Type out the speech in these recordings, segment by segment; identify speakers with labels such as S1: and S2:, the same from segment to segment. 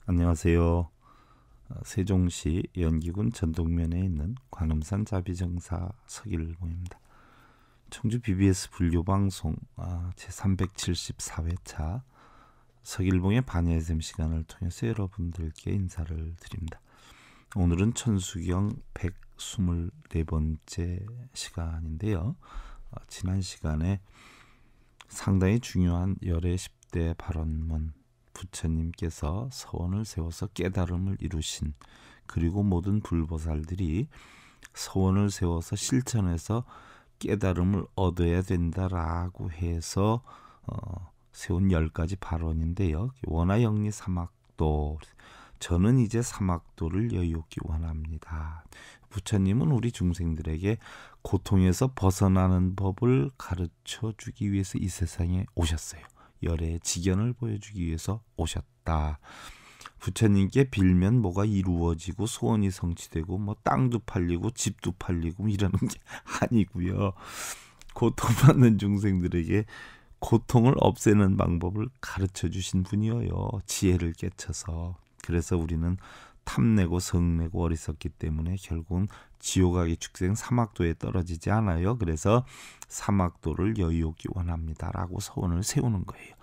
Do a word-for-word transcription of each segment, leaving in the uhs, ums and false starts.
S1: 안녕하세요. 어, 세종시 연기군 전동면에 있는 관음산 자비정사 서길봉입니다. 청주 비비에스 불교방송 아, 제삼백칠십사 회차 서길봉의 반야의샘 시간을 통해서 여러분들께 인사를 드립니다. 오늘은 천수경 백이십사 번째 시간인데요. 어, 지난 시간에 상당히 중요한 열애 십 대 발언문, 부처님께서 서원을 세워서 깨달음을 이루신, 그리고 모든 불보살들이 서원을 세워서 실천해서 깨달음을 얻어야 된다라고 해서 어, 세운 열 가지 발언인데요. 원하영리 사막도, 저는 이제 사막도를 여유롭기 원합니다. 부처님은 우리 중생들에게 고통에서 벗어나는 법을 가르쳐 주기 위해서 이 세상에 오셨어요. 열의 지견을 보여주기 위해서 오셨다. 부처님께 빌면 뭐가 이루어지고 소원이 성취되고 뭐 땅도 팔리고 집도 팔리고 이러는 게 아니고요. 고통받는 중생들에게 고통을 없애는 방법을 가르쳐 주신 분이어요. 지혜를 깨쳐서. 그래서 우리는 탐내고 성내고 어리석기 때문에 결국은 지옥아기 축생 사막도에 떨어지지 않아요. 그래서 사막도를 여유롭기 원합니다라고 서원을 세우는 거예요.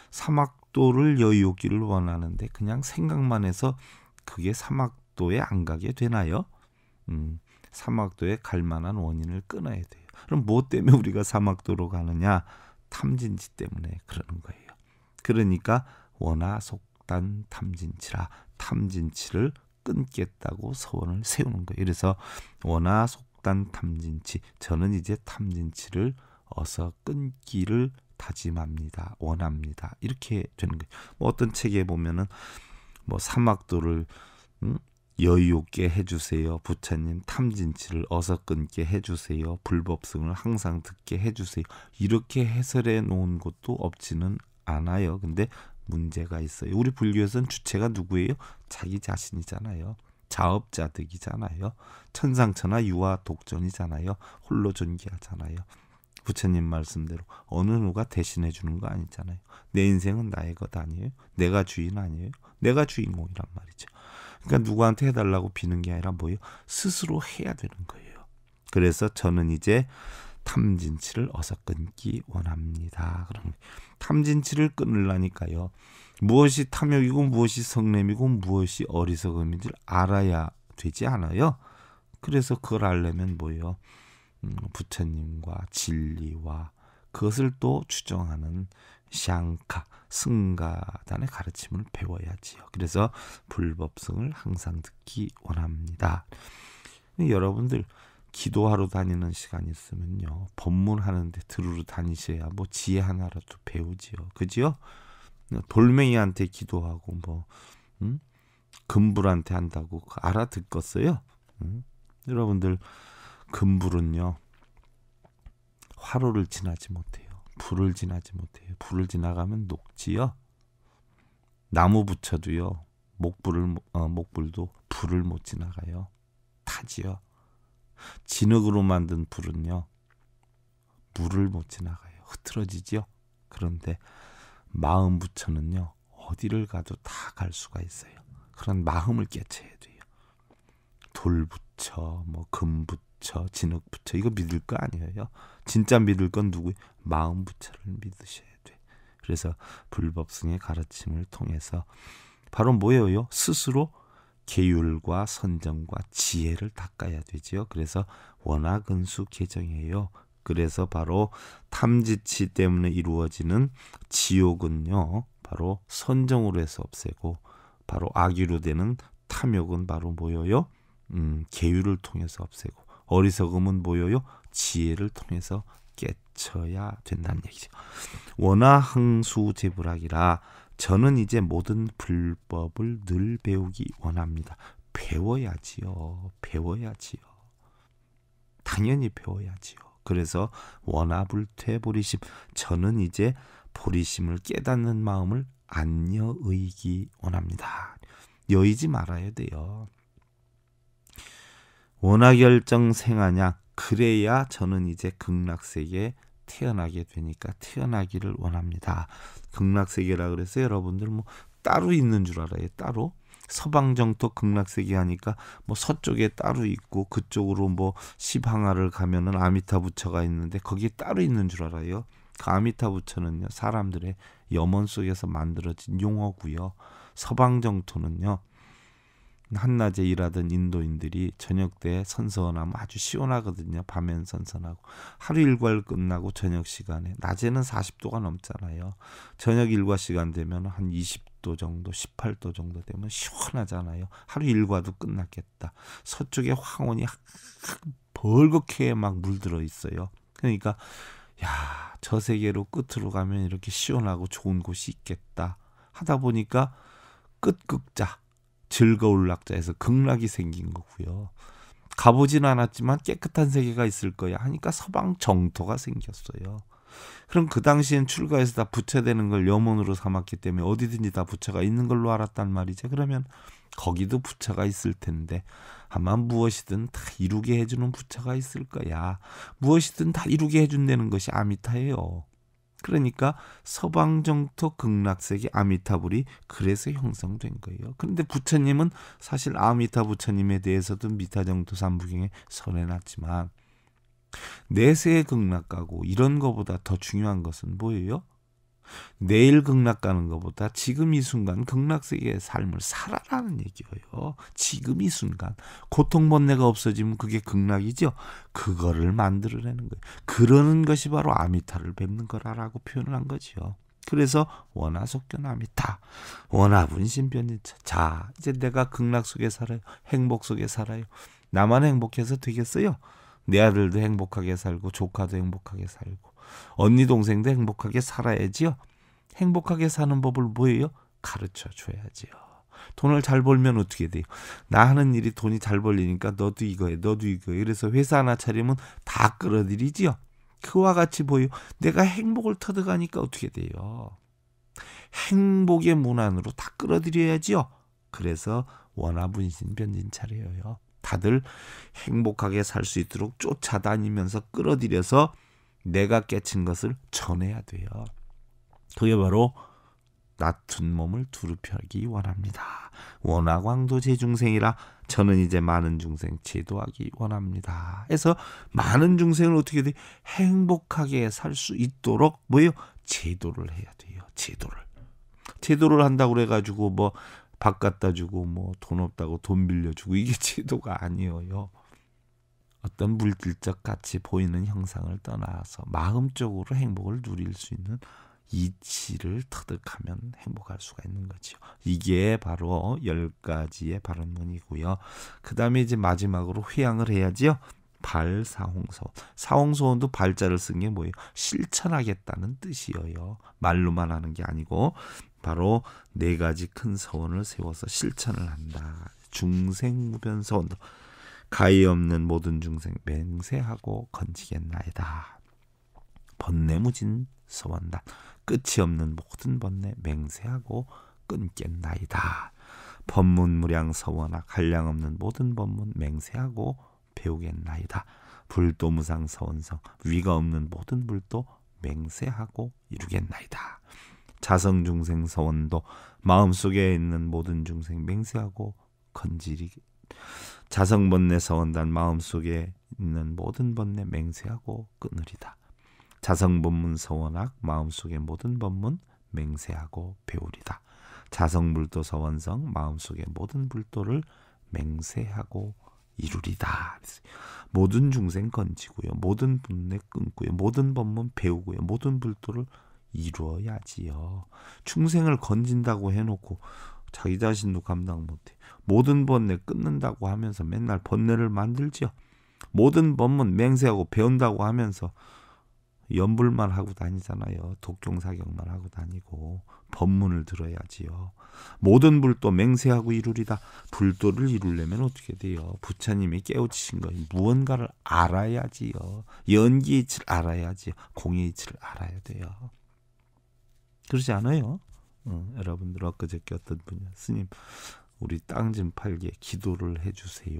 S1: 사막도를 여유롭기를 원하는데 그냥 생각만 해서 그게 사막도에 안 가게 되나요? 음, 사막도에 갈 만한 원인을 끊어야 돼요. 그럼 뭐 때문에 우리가 사막도로 가느냐? 탐진치 때문에 그러는 거예요. 그러니까 원하 속단 탐진치라, 탐진치를 끊겠다고 서원을 세우는 거예요. 그래서 원하 속단 탐진치, 저는 이제 탐진치를 어서 끊기를 다짐합니다. 원합니다. 이렇게 되는 거예요. 뭐 어떤 책에 보면은 뭐 사막도를 음? 여유롭게 해주세요. 부처님 탐진치를 어서 끊게 해주세요. 불법성을 항상 듣게 해주세요. 이렇게 해설해 놓은 것도 없지는 않아요. 근데 문제가 있어요. 우리 불교에서는 주체가 누구예요? 자기 자신이잖아요. 자업자득이잖아요. 천상천하 유아 독존이잖아요. 홀로 존귀하잖아요. 부처님 말씀대로 어느 누가 대신해 주는 거 아니잖아요. 내 인생은 나의 것 아니에요. 내가 주인 아니에요. 내가 주인공이란 말이죠. 그러니까 누구한테 해달라고 비는 게 아니라 뭐예요? 스스로 해야 되는 거예요. 그래서 저는 이제 탐진치를 어서 끊기 원합니다. 그럼 탐진치를 끊으려니까요. 무엇이 탐욕이고 무엇이 성냄이고 무엇이 어리석음인지를 알아야 되지 않아요? 그래서 그걸 알려면 뭐예요? 음, 부처님과 진리와 그것을 또 추정하는 샹카, 승가단의 가르침을 배워야지요. 그래서 불법성을 항상 듣기 원합니다. 여러분들 기도하러 다니는 시간 있으면요, 법문하는데 들으러 다니셔야 뭐 지혜 하나라도 배우지요. 그죠? 돌멩이한테 기도하고 뭐 음? 금불한테 한다고 알아듣겠어요? 음? 여러분들 금불은요, 화로를 지나지 못해요. 불을 지나지 못해요. 불을 지나가면 녹지요. 나무 붙여도요, 목불을 어, 목불도 불을 못 지나가요. 타지요. 진흙으로 만든 불은요, 물을 못 지나가요. 흐트러지죠. 그런데 마음 부처는요, 어디를 가도 다 갈 수가 있어요. 그런 마음을 깨쳐야 돼요. 돌 부처, 뭐 금 부처, 진흙 부처, 이거 믿을 거 아니에요. 진짜 믿을 건 누구예요? 마음 부처를 믿으셔야 돼. 그래서 불법승의 가르침을 통해서 바로 뭐예요? 스스로 계율과 선정과 지혜를 닦아야 되지요. 그래서 원하근수 개정이에요. 그래서 바로 탐지치 때문에 이루어지는 지옥은요, 바로 선정으로 해서 없애고, 바로 악유로 되는 탐욕은 바로 뭐예요? 음, 계율을 통해서 없애고, 어리석음은 뭐예요? 지혜를 통해서 깨쳐야 된다는 얘기죠. 원하항수제불학이라, 저는 이제 모든 불법을 늘 배우기 원합니다. 배워야지요. 배워야지요. 당연히 배워야지요. 그래서 원하불퇴보리심, 저는 이제 보리심을 깨닫는 마음을 안 여의기 원합니다. 여의지 말아야 돼요. 원하결정 생하냐, 그래야 저는 이제 극락세계에 태어나게 되니까 태어나기를 원합니다. 극락세계라 그래서 여러분들 뭐 따로 있는 줄 알아요. 따로. 서방정토 극락세계 하니까 뭐 서쪽에 따로 있고 그쪽으로 뭐 시방하를 가면은 아미타 부처가 있는데 거기에 따로 있는 줄 알아요. 그 아미타 부처는요, 사람들의 염원 속에서 만들어진 용어고요. 서방정토는요, 한낮에 일하던 인도인들이 저녁 때 선선하면 아주 시원하거든요. 밤엔 선선하고. 하루 일과를 끝나고 저녁 시간에, 낮에는 사십 도가 넘잖아요. 저녁 일과 시간 되면 한 이십 도 정도, 십팔 도 정도 되면 시원하잖아요. 하루 일과도 끝났겠다. 서쪽에 황혼이 벌겋게 막 물들어 있어요. 그러니까 야, 저 세계로 끝으로 가면 이렇게 시원하고 좋은 곳이 있겠다 하다 보니까 끝극자, 즐거울 낙자에서 극락이 생긴 거고요. 가보진 않았지만 깨끗한 세계가 있을 거야 하니까 서방 정토가 생겼어요. 그럼 그 당시엔 출가해서 다 부처되는 걸 염원으로 삼았기 때문에 어디든지 다 부처가 있는 걸로 알았단 말이죠. 그러면 거기도 부처가 있을 텐데 아마 무엇이든 다 이루게 해주는 부처가 있을 거야. 무엇이든 다 이루게 해준다는 것이 아미타예요. 그러니까 서방정토 극락세계 아미타불이 그래서 형성된 거예요. 그런데 부처님은 사실 아미타 부처님에 대해서도 미타정토 삼부경에 선해놨지만 내세의 극락 가고 이런 거보다 더 중요한 것은 뭐예요? 내일 극락 가는 것보다 지금 이 순간 극락세계의 삶을 살아라는 얘기예요. 지금 이 순간. 고통번뇌가 없어지면 그게 극락이죠. 그거를 만들어내는 거예요. 그러는 것이 바로 아미타를 뵙는 거라고 표현을 한 거죠. 그래서 원하속견 아미타, 원하분신변인차. 자, 이제 내가 극락 속에 살아요. 행복 속에 살아요. 나만 행복해서 되겠어요? 내 아들도 행복하게 살고 조카도 행복하게 살고 언니 동생도 행복하게 살아야지요. 행복하게 사는 법을 뭐예요? 가르쳐 줘야지요. 돈을 잘 벌면 어떻게 돼요? 나 하는 일이 돈이 잘 벌리니까 너도 이거 해, 너도 이거 해. 그래서 회사 하나 차리면 다 끌어들이지요. 그와 같이 보여. 내가 행복을 터득하니까 어떻게 돼요? 행복의 문안으로 다 끌어들여야지요. 그래서 원하분신 변진차려요. 다들 행복하게 살 수 있도록 쫓아다니면서 끌어들여서 내가 깨친 것을 전해야 돼요. 그게 바로 낮은 몸을 두루 펴기 원합니다. 원하광도 제중생이라 저는 이제 많은 중생 제도하기 원합니다. 해서 많은 중생을 어떻게 돼? 행복하게 살 수 있도록 뭐예요? 제도를 해야 돼요. 제도를. 제도를 한다고 그래가지고 뭐 밥 갖다 주고 뭐 돈 없다고 돈 빌려주고 이게 제도가 아니에요. 어떤 물질적 가치 보이는 형상을 떠나서 마음적으로 행복을 누릴 수 있는 이치를 터득하면 행복할 수가 있는 거죠. 이게 바로 열 가지의 발언문이고요. 그 다음에 이제 마지막으로 회양을 해야지요. 발사홍서원. 사홍서원도 발자를 쓴 게 뭐예요? 실천하겠다는 뜻이에요. 말로만 하는 게 아니고 바로 네 가지 큰 서원을 세워서 실천을 한다. 중생무변서원도 가히 없는 모든 중생 맹세하고 건지겠나이다. 번뇌무진 서원단. 끝이 없는 모든 번뇌 맹세하고 끊겠나이다. 법문무량 서원학 한량없는 모든 법문 맹세하고 배우겠나이다. 불도무상 서원성 위가 없는 모든 불도 맹세하고 이루겠나이다. 자성중생 서원도 마음속에 있는 모든 중생 맹세하고 건지리. 자성번뇌 서원단 마음속에 있는 모든 번뇌 맹세하고 끊으리다. 자성법문 서원학 마음속의 모든 법문 맹세하고 배우리다. 자성불도 서원성 마음속의 모든 불도를 맹세하고 이루리다. 모든 중생 건지고요. 모든 분뇌 끊고요. 모든 법문 배우고요. 모든 불도를 이루어야지요. 중생을 건진다고 해놓고 자기 자신도 감당 못해. 모든 번뇌 끊는다고 하면서 맨날 번뇌를 만들죠. 모든 법문 맹세하고 배운다고 하면서 연불만 하고 다니잖아요. 독종사격만 하고 다니고 법문을 들어야지요. 모든 불도 맹세하고 이루리다. 불도를 이루려면 어떻게 돼요? 부처님이 깨우치신 거 무언가를 알아야지요. 연기의 이치를 알아야지요. 공의 이치를 알아야 돼요. 그러지 않아요? 어, 여러분들 엊그저께 어떤 분이 스님 우리 땅 좀 팔게 기도를 해주세요.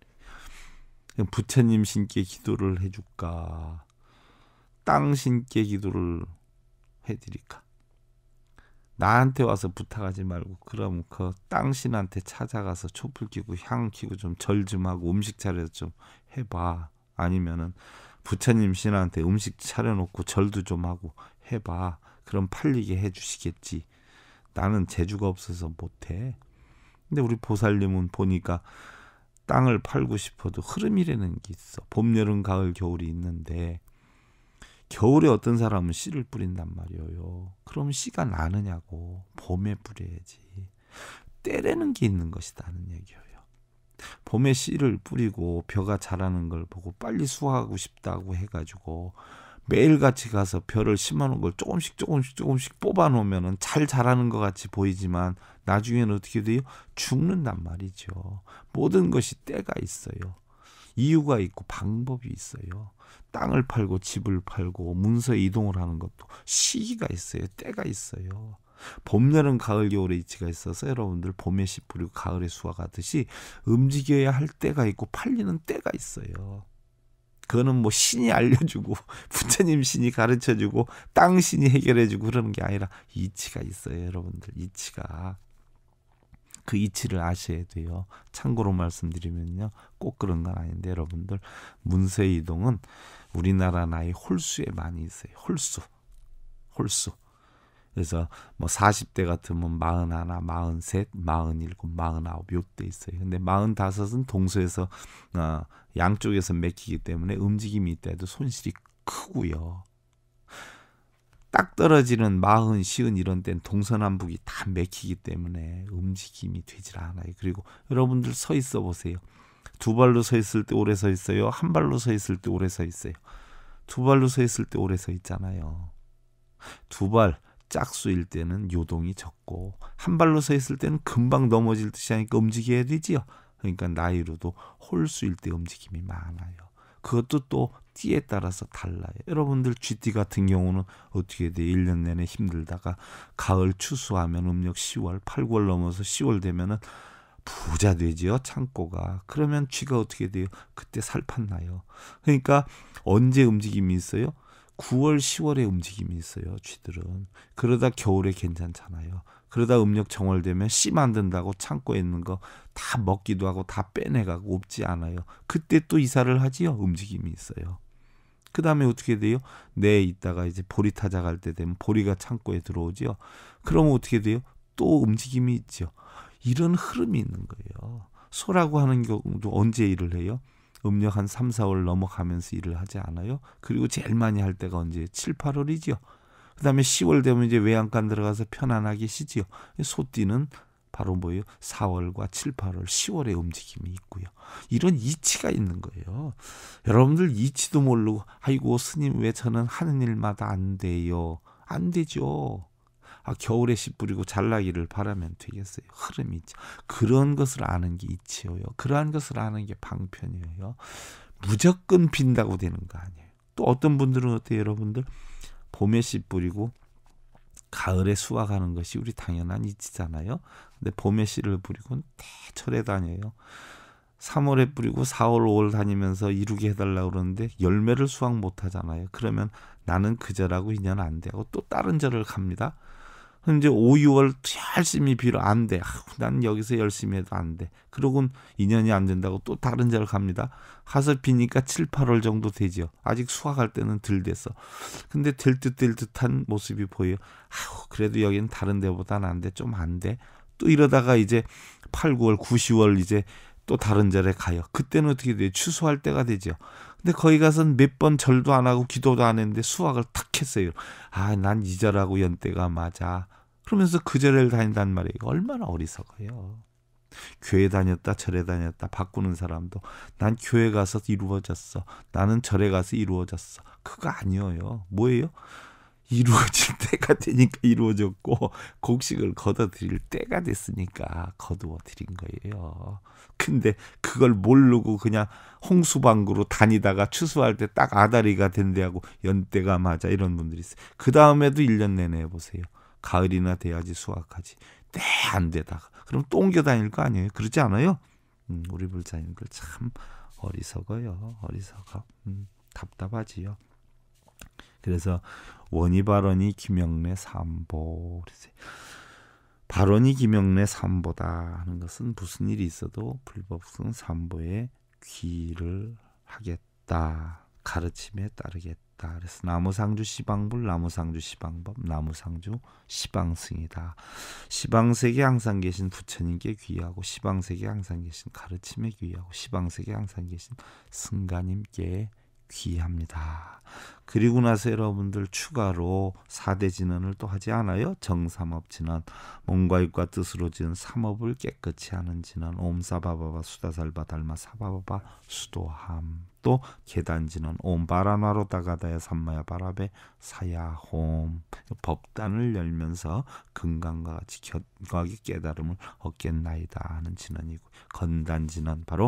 S1: 부처님 신께 기도를 해줄까? 땅 신께 기도를 해드릴까? 나한테 와서 부탁하지 말고 그럼 그 땅신한테 찾아가서 촛불 켜고 향 켜고 좀 절 좀 하고 음식 차려서 좀 해봐. 아니면은 부처님 신한테 음식 차려놓고 절도 좀 하고 해봐. 그럼 팔리게 해주시겠지. 나는 재주가 없어서 못해. 근데 우리 보살님은 보니까 땅을 팔고 싶어도 흐름이라는 게 있어. 봄, 여름, 가을, 겨울이 있는데 겨울에 어떤 사람은 씨를 뿌린단 말이에요. 그럼 씨가 나느냐고. 봄에 뿌려야지. 때라는 게 있는 것이다는 얘기예요. 봄에 씨를 뿌리고 벼가 자라는 걸 보고 빨리 수확하고 싶다고 해가지고 매일같이 가서 벼를 심어놓은 걸 조금씩 조금씩 조금씩 뽑아놓으면 잘 자라는 것 같이 보이지만 나중에는 어떻게 돼요? 죽는단 말이죠. 모든 것이 때가 있어요. 이유가 있고 방법이 있어요. 땅을 팔고 집을 팔고 문서에 이동을 하는 것도 시기가 있어요. 때가 있어요. 봄, 여름, 가을, 겨울의 이치가 있어서 여러분들 봄에 씨 뿌리고 가을에 수확하듯이 움직여야 할 때가 있고 팔리는 때가 있어요. 그거는 뭐 신이 알려주고 부처님 신이 가르쳐주고 땅 신이 해결해주고 그러는 게 아니라 이치가 있어요. 여러분들 이치가. 그 이치를 아셔야 돼요. 참고로 말씀드리면요. 꼭 그런 건 아닌데 여러분들 문서 이동은 우리나라 나이 홀수에 많이 있어요. 홀수. 홀수. 그래서 뭐 사십 대 같으면 마흔하나, 마흔셋, 마흔일곱, 마흔아홉 요때 있어요. 근데 마흔다섯은 동서에서 어, 양쪽에서 맥히기 때문에 움직임이 있다해도 손실이 크고요. 딱 떨어지는 마흔, 시흔 이런 때는 동서남북이 다 맥히기 때문에 움직임이 되질 않아요. 그리고 여러분들 서 있어 보세요. 두 발로 서 있을 때 오래 서 있어요. 한 발로 서 있을 때 오래 서 있어요. 두 발로 서 있을 때 오래 서 있잖아요. 두 발 짝수일 때는 요동이 적고 한 발로 서 있을 때는 금방 넘어질 듯이 하니까 움직여야 되지요. 그러니까 나이로도 홀수일 때 움직임이 많아요. 그것도 또 띠에 따라서 달라요. 여러분들 쥐띠 같은 경우는 어떻게 돼요? 일 년 내내 힘들다가 가을 추수하면 음력 시월, 팔, 구월 넘어서 시월 되면은 부자 되지요. 창고가. 그러면 쥐가 어떻게 돼요? 그때 살판 나요. 그러니까 언제 움직임이 있어요? 구월, 시월에 움직임이 있어요. 쥐들은. 그러다 겨울에 괜찮잖아요. 그러다 음력 정월 되면 씨 만든다고 창고에 있는 거 다 먹기도 하고 다 빼내가고 없지 않아요. 그때 또 이사를 하지요. 움직임이 있어요. 그 다음에 어떻게 돼요? 내에 있다가 이제 보리 타작할 때 되면 보리가 창고에 들어오지요. 그러면 어떻게 돼요? 또 움직임이 있죠. 이런 흐름이 있는 거예요. 소라고 하는 경우도 언제 일을 해요? 음력 한 삼, 사월 넘어가면서 일을 하지 않아요? 그리고 제일 많이 할 때가 언제예요? 칠, 팔월이지요. 그 다음에 시월 되면 이제 외양간 들어가서 편안하게 쉬지요. 소띠는 바로 뭐예요? 사월과 칠, 팔월, 시월에 움직임이 있고요. 이런 이치가 있는 거예요. 여러분들 이치도 모르고 아이고 스님 왜 저는 하는 일마다 안 돼요? 안 되죠. 아, 겨울에 씨 뿌리고 잘나기를 바라면 되겠어요. 흐름이 있죠. 그런 것을 아는 게 이치예요. 그러한 것을 아는 게 방편이에요. 무조건 빈다고 되는 거 아니에요. 또 어떤 분들은 어때요, 여러분들? 봄에 씨 뿌리고 가을에 수확하는 것이 우리 당연한 이치잖아요. 근데 봄에 씨를 뿌리고 대철에 다녀요. 삼월에 뿌리고 사월, 오월 다니면서 이루게 해달라고 그러는데 열매를 수확 못 하잖아요. 그러면 나는 그 절하고 인연 안 돼 하고 또 다른 절을 갑니다. 이제 오, 유월 열심히 빌어 안 돼. 아, 난 여기서 열심히 해도 안 돼. 그러고는 인연이 안 된다고 또 다른 데를 갑니다. 가서 비니까 칠, 팔월 정도 되죠. 아직 수확할 때는 덜 됐어. 근데 될 듯 될 듯한 모습이 보여요. 아우, 그래도 여기는 다른 데보다는 안 돼. 좀 안 돼. 또 이러다가 이제 팔, 구월, 구, 시월 이제 또 다른 절에 가요. 그때는 어떻게 돼요? 추수할 때가 되죠. 근데 거기 가서는 몇 번 절도 안 하고 기도도 안 했는데 수확을 탁 했어요. 아, 난 이 절하고 연대가 맞아. 그러면서 그 절을 다닌단 말이에요. 얼마나 어리석어요. 교회 다녔다 절에 다녔다 바꾸는 사람도 난 교회 가서 이루어졌어. 나는 절에 가서 이루어졌어. 그거 아니에요. 뭐예요? 이루어질 때가 되니까 이루어졌고 곡식을 거둬들일 때가 됐으니까 거두어 드린 거예요. 근데 그걸 모르고 그냥 홍수방구로 다니다가 추수할 때 딱 아다리가 된대하고 연때가 맞아 이런 분들이 있어요. 그 다음에도 일 년 내내 해보세요. 가을이나 돼야지 수확하지. 네, 안 되다가 그럼 또 옮겨 다닐 거 아니에요? 그러지 않아요? 음, 우리 불자님들 참 어리석어요. 어리석어. 음, 답답하지요. 그래서 원이 발언이 김영래 삼보. 발언이 김영래 삼보다 하는 것은 무슨 일이 있어도 불법성 삼보에 귀를 하겠다. 가르침에 따르겠다. 그래서 나무상주 시방불, 나무상주 시방법, 나무상주 시방승이다. 시방세계 항상 계신 부처님께 귀하고, 시방세계 항상 계신 가르침에 귀하고, 시방세계 항상 계신 승가님께 귀합니다. 그리고 나서 여러분들 추가로 사대 진언을 또 하지 않아요? 정삼업 진언, 몸과 입과 뜻으로 지은 삼업을 깨끗이 하는 진언, 옴사바바바 수다살바 달마 사바바바 수도함, 또 계단 진언, 옴 바라나로 다가다야 삼마야 바라베 사야홈. 법단을 열면서 금강과 같이 견고하게 깨달음을 얻겠나이다 하는 진언이고, 건단 진언, 바로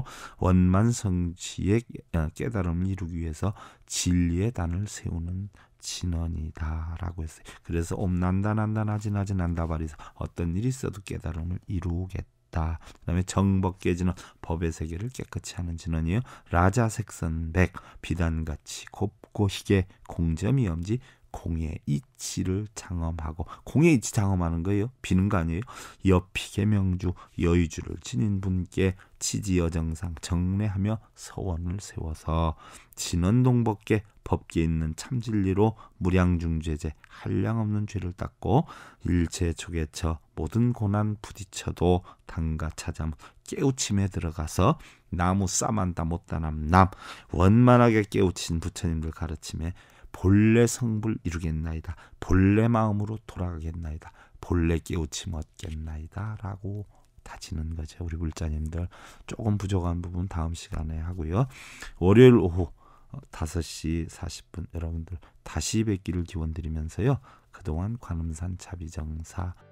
S1: 원만성취의 깨달음을 이루기 위해서 진리의 단을 세우는 진언이다라고 했어요. 그래서 옴 난다 난다 나지 나지 난다 바리서, 어떤 일이 있어도 깨달음을 이루겠다. 그 다음에 정법계진언, 법의 세계를 깨끗이 하는 진언이에요. 라자색선백, 비단같이 곱고 희게 공점이 엄지 공의 이치를 장엄하고, 공의 이치 장엄하는 거예요. 비는 거 아니에요. 여피계명주 여의주를 지닌 분께 치지여정상 정례하며 서원을 세워서 진언동법계 법계 있는 참진리로 무량중죄제 한량없는 죄를 닦고, 일체 족에처 모든 고난 부딪혀도 당가 찾아 깨우침에 들어가서 나무 싸만다 못다남 남 원만하게 깨우친 부처님들 가르침에 본래 성불 이루겠나이다. 본래 마음으로 돌아가겠나이다. 본래 깨우침 얻겠나이다 라고 다지는 거죠. 우리 불자님들 조금 부족한 부분 다음 시간에 하고요. 월요일 오후 다섯 시 사십 분 여러분들 다시 뵙기를 기원드리면서요. 그동안 관음산 자비정사